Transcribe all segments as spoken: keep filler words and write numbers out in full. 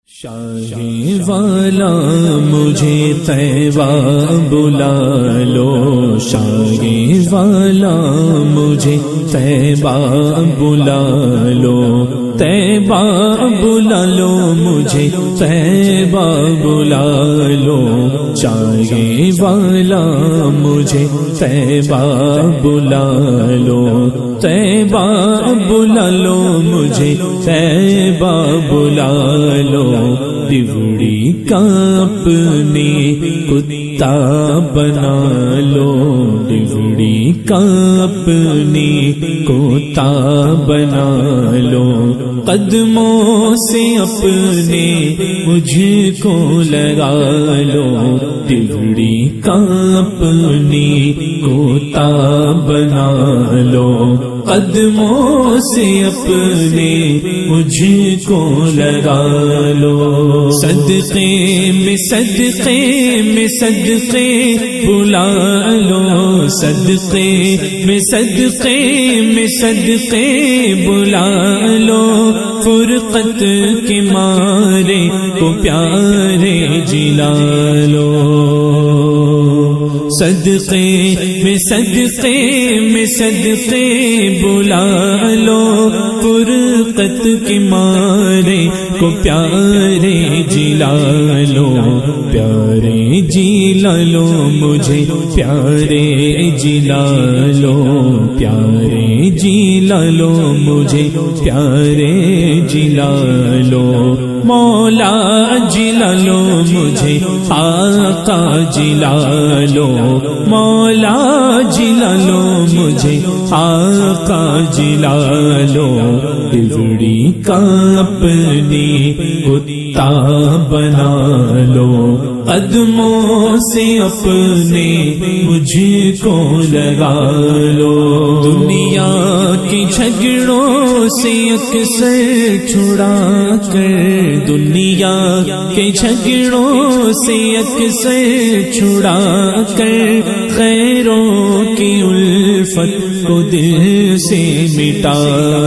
شاہی والا مجھے طیبہ بلا لو، شاہی والا مجھے طیبہ بلا لو، طیبہ بلا لو مجھے طیبہ بلا لو، شاہی والا مجھے طیبہ بلا لو، طیبہ بلا لو مجھے طیبہ بلا لو، دیوڑی کا اپنے کتا بنا لو، دیوڑی کا اپنے کتا بنا لو، قدموں سے اپنے مجھ کو لگا لو، دیوڑی کا اپنے کتا بنا لو، قدموں سے اپنے مجھ کو لگا لو، صدقے میں صدقے میں صدقے بلا لو، صدقے میں صدقے میں صدقے بلا لو، فرقت کے مارے کو پیارے جلا لو، صدقے میں صدقے میں صدقے بلا لو، فرقت کے مارے کو پیارے جلا لو، پیارے جلا لو مجھے پیارے جلا لو، پیارے جلا لو مجھے پیارے جلا لو، مولا جلا لو مجھے آقا جلا لو، مولا جلا لو مجھے آقا جلا لو، دیوڑی کا اپنی کتا بنا لو، قدموں سے اپنے مجھ کو لگا لو، دنیا کی جھگڑوں سے اکثر چھڑا کر، دنیا کے جھگڑوں سے اکثر چھڑا کر، غیروں کی الفت کو دل سے مٹا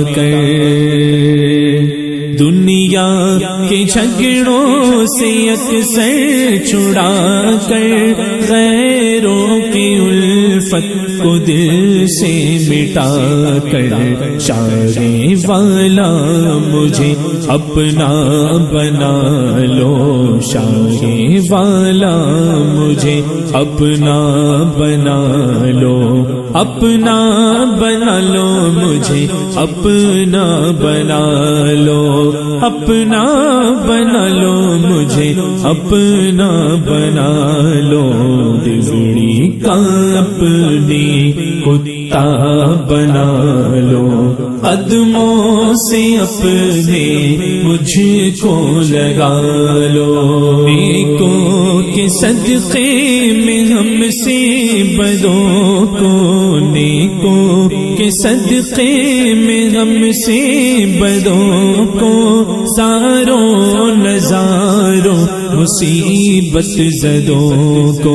کر، دنیا کے جھگڑوں سے اکثر چھڑا کر، غیروں کی الفت کو دل سے مٹا کر، شاہی والا مجھے اپنا بنا لو، شاہی والا مجھے اپنا بنا لو، اپنا بنا لو مجھے اپنا بنا لو، اپنا بنا لو مجھے اپنا بنا لو، دیوڑی کا اپنی کتا بنا لو، قدموں سے اپنے مجھ کو لگا لو، نیکوں کے صدقے میں ہم سے بدوں کو، نیکوں کے صدقے میں ہم سے بدوں کو، ساروں نظاروں مصیبت زدوں کو،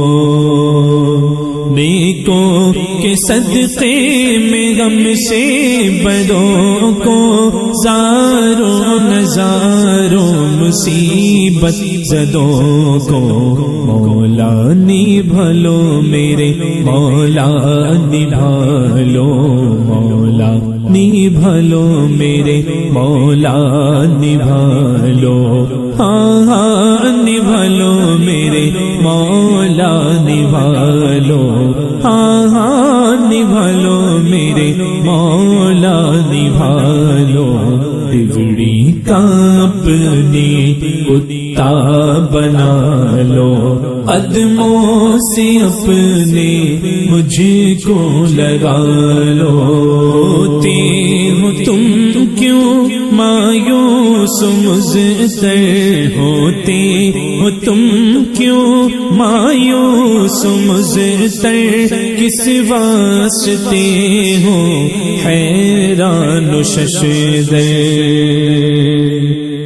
نیکوں کے صدقے میں غم سے بدوں کو، زاروں نظاروں مصیبت زدوں کو، مولا نبھالو میرے مولا نبھالو، مولا نبھالو میرے مولا نبھالو، ہاں ہاں نبھالو میرے مولا نبھالو، ہاں ہاں نبھالو میرے مولا نبھالو، دیوڑی کا اپنی کتا بنا لو، قدموں سے اپنے مجھ کو لگا لو، ہوتے ہو تم کیوں مایوس مضطر، ہوتے ہو تم کیوں مایوس مضطر، کس واسطے ہو حیران و ششدر،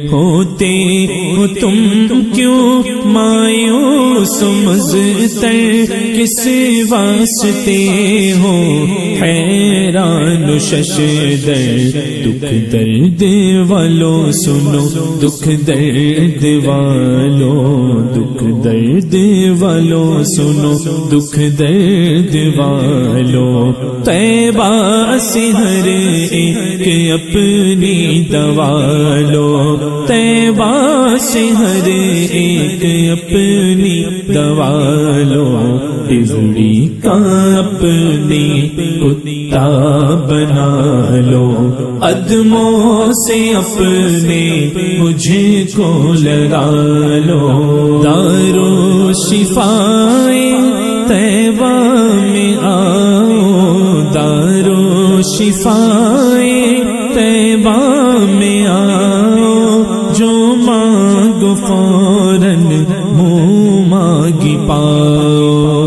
ہوتے ہو تم کیوں مایوس مضطر، کس واسطے ہو حیران و ششدر، دکھ درد والوں سنو، دکھ درد والوں، دکھ درد والوں سنو، دکھ درد والوں، طیبہ سے ہر ایک اپنی دوا لو، طیبہ سے ہر ایک اپنی دوا لو، ڈوڑی کا اپنی کتا بنا لو، قدموں سے اپنے مجھے کو لگا لو، دارو شفائے طیبہ میں آؤ، دارو شفائے طیبہ میں آؤ، جو مانگو فوراً منہ مانگی پاؤ،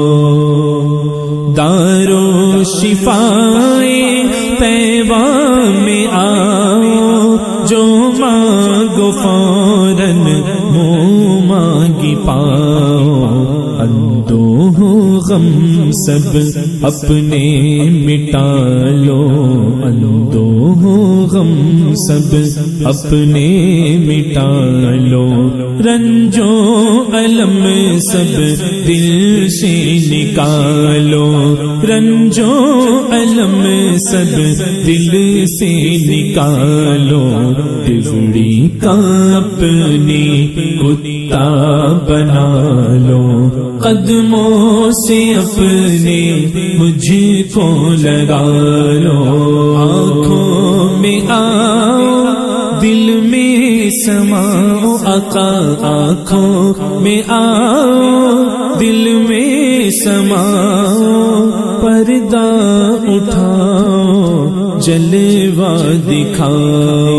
دارو شفائے طیبہ میں آؤ، جو مانگو فوراً منہ مانگی پاؤ، اندوہ غم سب اپنے مٹا لو، اندوہ غم سب اپنے مٹا لو، رنجو علم سب دل سے نکالو، رنجو علم سب دل سے نکالو، ڈوڑی کا اپنی کتا بنا لو، قدموں سے اپنے مجھ کو لگا لو، آنکھوں میں آؤ دل میں سماؤ آقا، آنکھوں میں آؤ دل میں سماؤ، پردہ اٹھاؤ جلوہ دکھاؤ،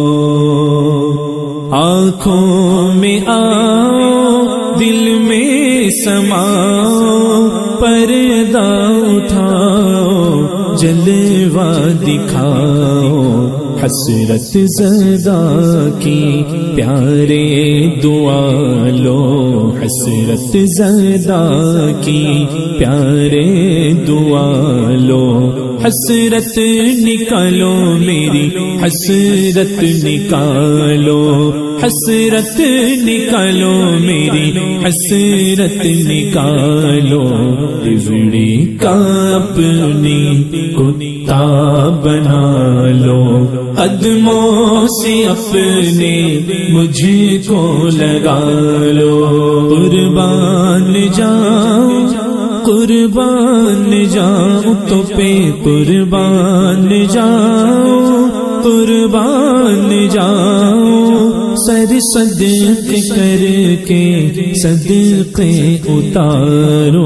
آنکھوں میں آؤ دل میں سماؤ، پردہ اٹھاؤ جلوہ دکھاؤ، حسرت زدہ کی پیارے دعا لو، حسرت زدہ کی پیارے دعا لو، حسرت نکالو میری حسرت نکالو، حسرت نکالو میری حسرت نکالو، ڈوڑی کا اپنی کتا بنا لو، قدموں سے اپنے مجھ کو لگا لو، قربان جاؤ قربان جاؤ تو پہ قربان جاؤ، قربان جاؤ، سر صدق کر کے صدقے اتارو،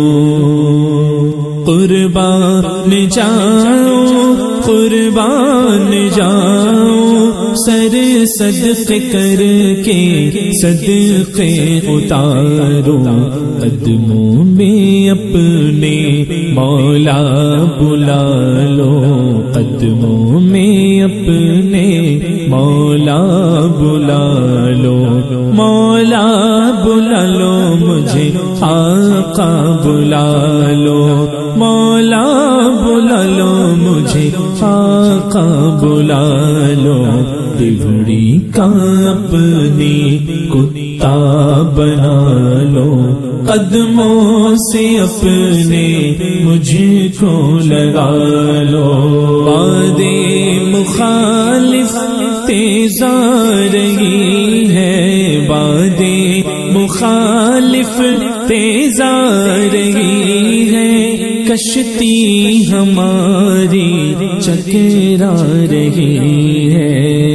قربان جاؤ قربان جاؤ، سر صدق کر کے صدقے اتارو، قدموں میں اپنے مولا بلا لو، قدموں میں اپنے مولا بلا لو، مولا بلا لو مجھے آقا بلا لو، مولا بلا لو مجھے آقا بلا لو، ڈوڑی کا اپنی کتا بنا لو، قدموں سے اپنے مجھ کو لگا لو، بادے مخالف تیز آ رہی ہے، بادے مخالف تیز آ رہی ہے، کشتی ہماری چکرا رہی ہے،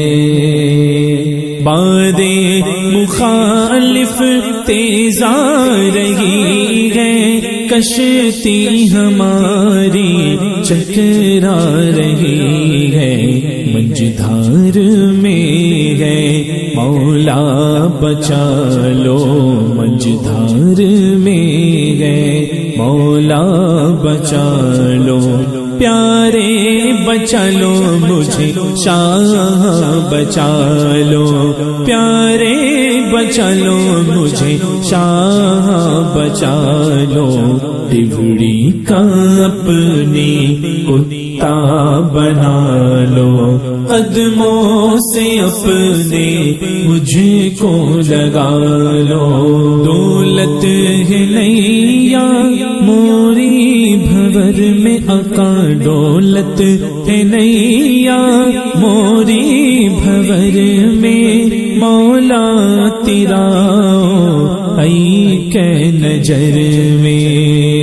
بادے مخالف تیز آ رہی ہے، کشتی ہماری چکرا رہی ہے، منجدھار میں ہے مولا بچا لو، منجدھار میں ہے مولا بچا لو، پیارے بچا لو مجھے شاہ بچا لو، پیارے بچا لو مجھے شاہ بچا لو، ڈبڑی کا اپنی کتا بنا لو، قدموں سے اپنے مجھ کو لگا لو، دولت ہے نیا موری بھور میں آقا، دولت ہے نیا موری بھور میں مولا تیرا ائی کہ نظر میں،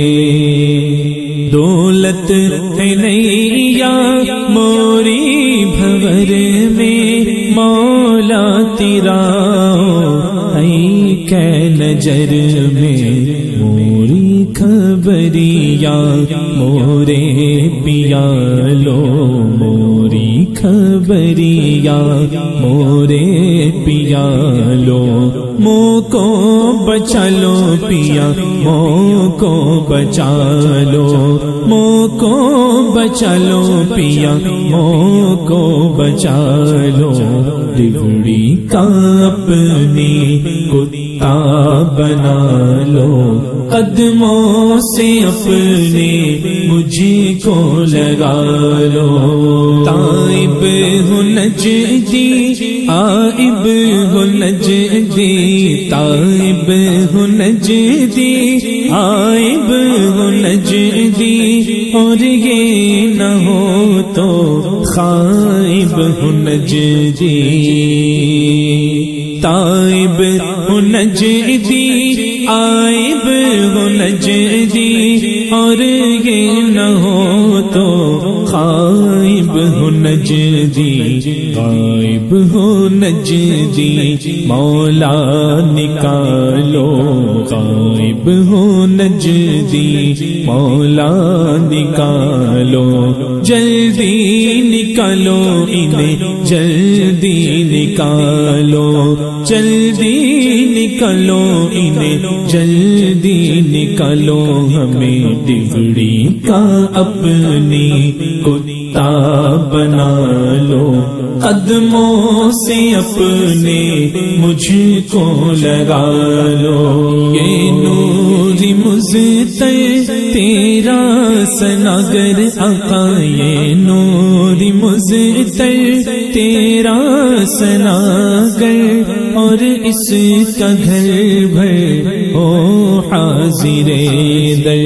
دولت ہے نیا موری بھور میں مولا تیرا ائی کہ نظر میں، موری خبریا مورے پیا لو، موری خبریا مورے پیا لو، مو کو بچا لو پیا مو کو بچا لو، مو کو بچا لو پیا مو کو بچا لو، ڈبڑی کا اپنی کتا بنا لو، قدموں سے اپنے مجھ کو لگا لو، تائب ہو نجدی آئب ہو نجدی، تائب ہو نجدی آئب ہو نجدی، اور یہ نہ ہو تو خائب ہو نجدی، تائب ہو نجدی آئب ہو نجدی، اور یہ نہ ہو تو غائب ہو نجدی، غائب ہو نجدی، مولا نکالو، غائب ہو نجدی مولا نکالو، جلدی نکالو انہیں جلدی نکالو، جلدی نکالو انہیں جلدی نکالو، ہمیں ڈبڑی کا اپنی کتا بنا لو، قدموں سے اپنے مجھ کو لگا لو، یہ نوری مزتر تیرا سناگر آقا، یہ نوری مزتر تیرا سناگر، اور اس کا گھر بھر ہو حاضر در،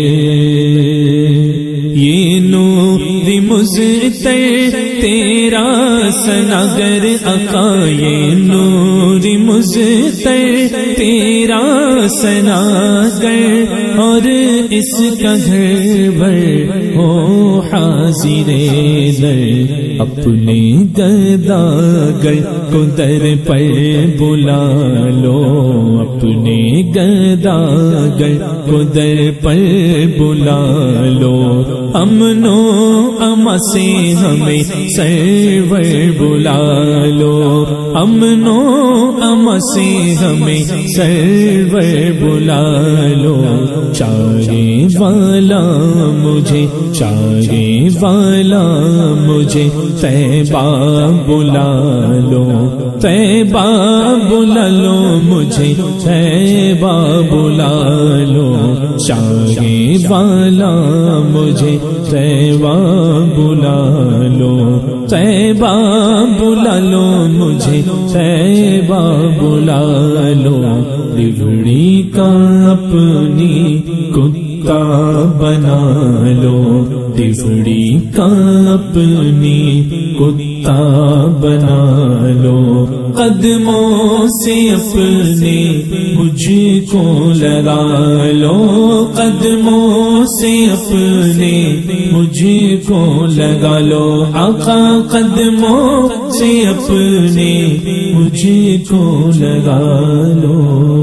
یہ نور مزتر تیرا سناگر آقا، یہ نور مزتر تیرا سناگر، اور اس کا گھر بھر ہو حاضر در، اپنے گداگر کو در پر بلا لو، اپنے گداگر کو در پر بلا لو، امن و اما سے ہمیں سرور بلا لو، امن و اما سے ہمیں سرور بلا لو، چارے والا مجھے چارے والا مجھے طیبہ بلا لو، طیبہ بلا لو مجھے طیبہ بلا لو، چارے والا مجھے طیبہ بلا لو، طیبہ بلا لو مجھے طیبہ بلا لو، ڈبڑی کا اپنی کتا بنا لو، ڈبڑی کا اپنی کتا بنا لو، قدموں سے اپنے مجھ کو لگا لو، قدموں سے اپنے مجھ کو لگا لو، آقا قدموں سے اپنے مجھ کو لگا لو۔